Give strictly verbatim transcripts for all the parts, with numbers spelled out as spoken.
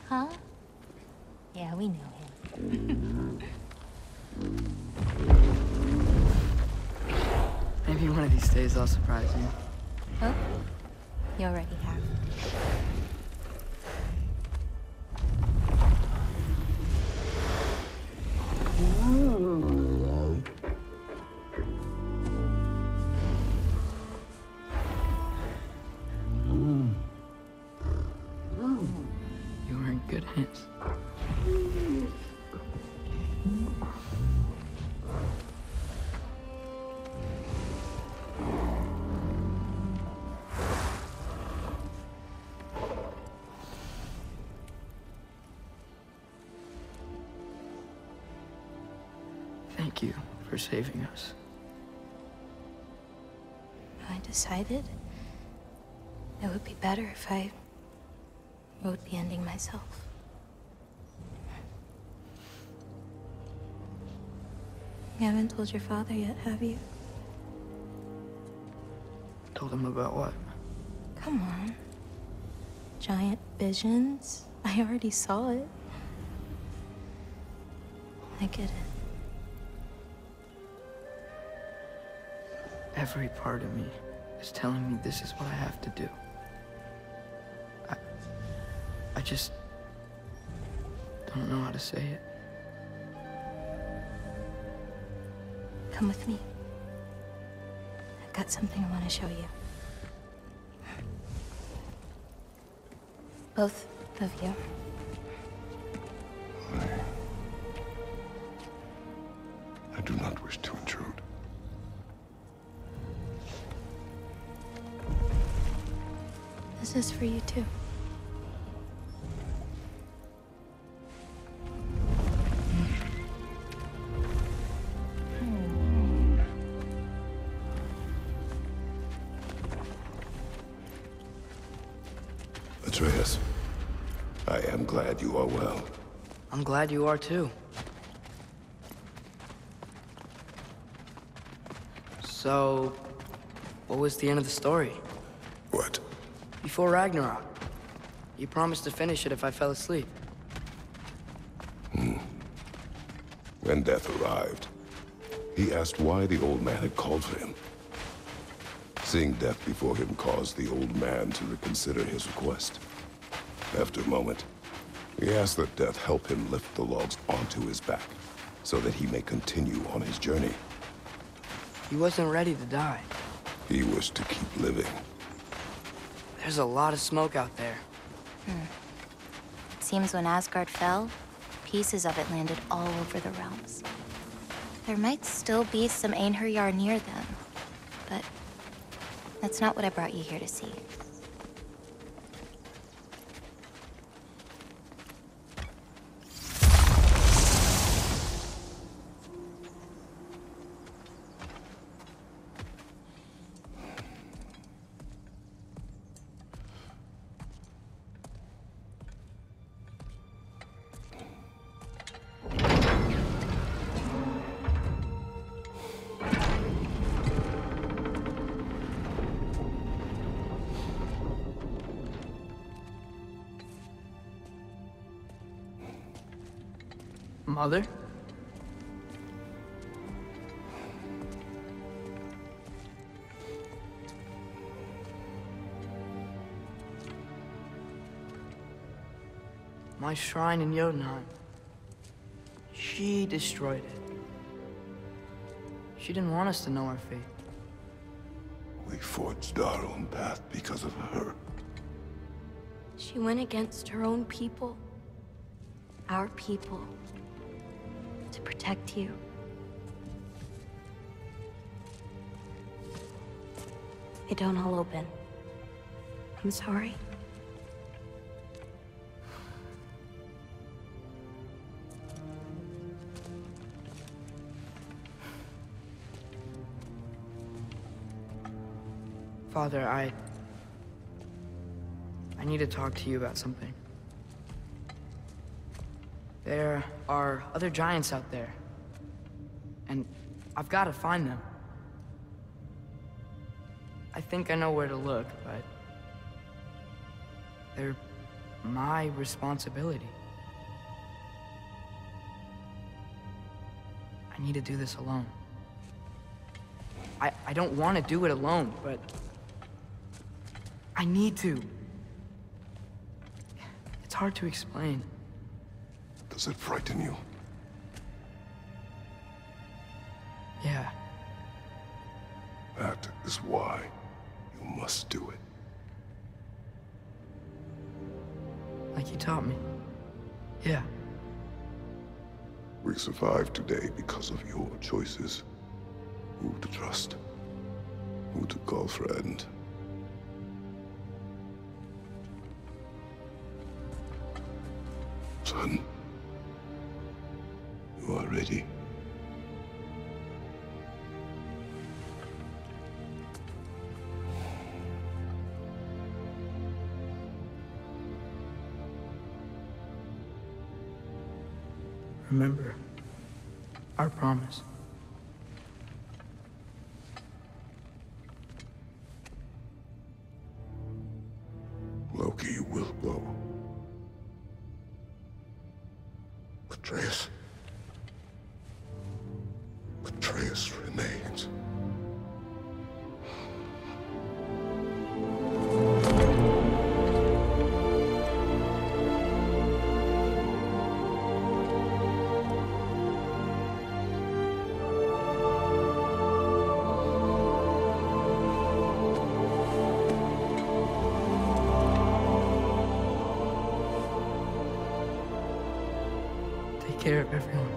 Huh? Yeah, we know him. Maybe one of these days I'll surprise you. Oh, you already have. You were in good hands. Thank you for saving us. I decided it would be better if I wrote the ending myself. You haven't told your father yet, have you? Told him about what? Come on. Giant visions? I already saw it. I get it. Every part of me is telling me this is what I have to do. I... I just... don't know how to say it. Come with me. I've got something I want to show you. Both of you. I... I do not wish to intrude. This is for you too. Atreus, I am glad you are well. I'm glad you are too. So, what was the end of the story? What? Before Ragnarok, you promised to finish it if I fell asleep. Hmm. When death arrived, he asked why the old man had called for him. Seeing death before him caused the old man to reconsider his request. After a moment, he asked that death help him lift the logs onto his back, so that he may continue on his journey. He wasn't ready to die. He wished to keep living. There's a lot of smoke out there. Hmm. It seems when Asgard fell, pieces of it landed all over the realms. There might still be some Einherjar near them, but that's not what I brought you here to see. Mother? My shrine in Jotunheim. She destroyed it. She didn't want us to know our fate. We forged our own path because of her. She went against her own people. Our people. To protect you. It don't all open. I'm sorry. Father, I... I need to talk to you about something. There are other giants out there. And I've got to find them. I think I know where to look, but... they're my responsibility. I need to do this alone. I, I don't want to do it alone, but I need to. It's hard to explain. Does it frighten you? Yeah. That is why you must do it. Like you taught me. Yeah. We survived today because of your choices. Who to trust, who to call friend. Son, you are ready. Remember our promise. Loki will go. Atreus. Atreus remains. Take care of everyone.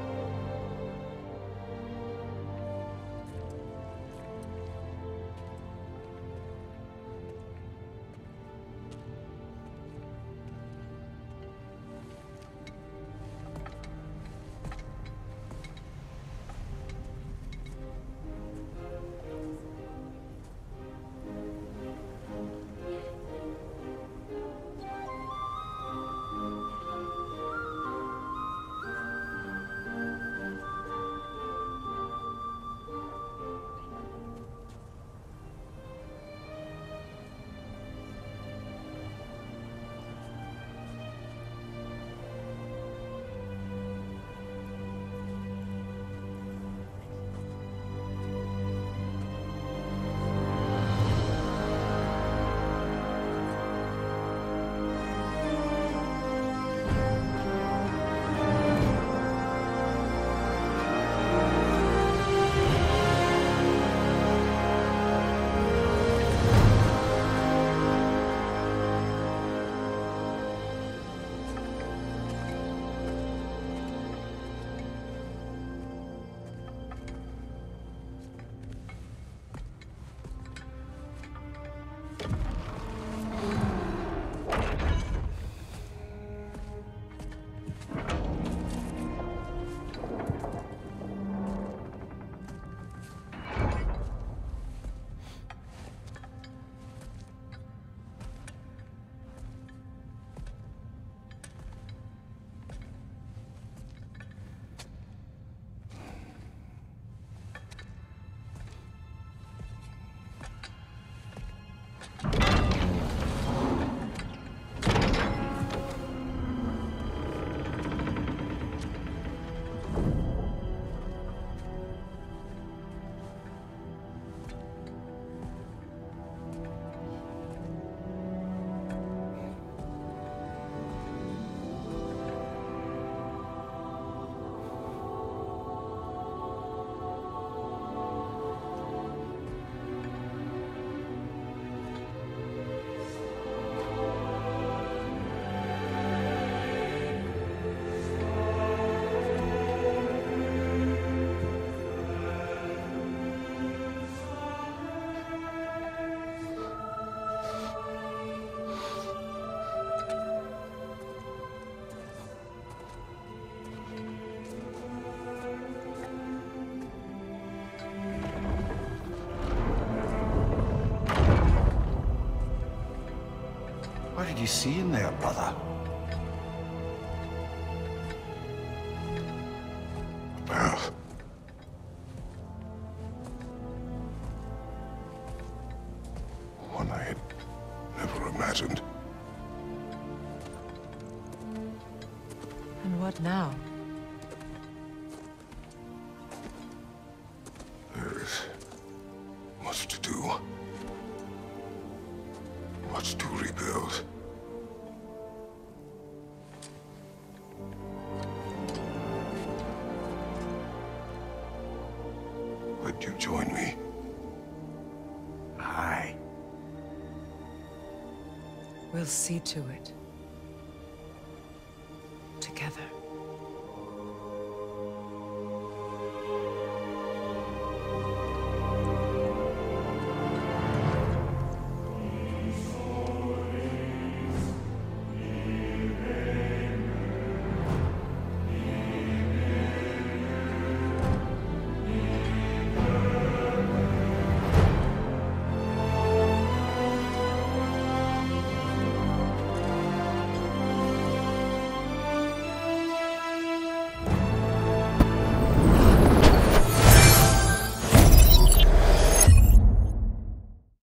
What did you see in there, brother? A path. One I had never imagined. What now? There is much to do. Much to rebuild. Would you join me? Aye. We'll see to it.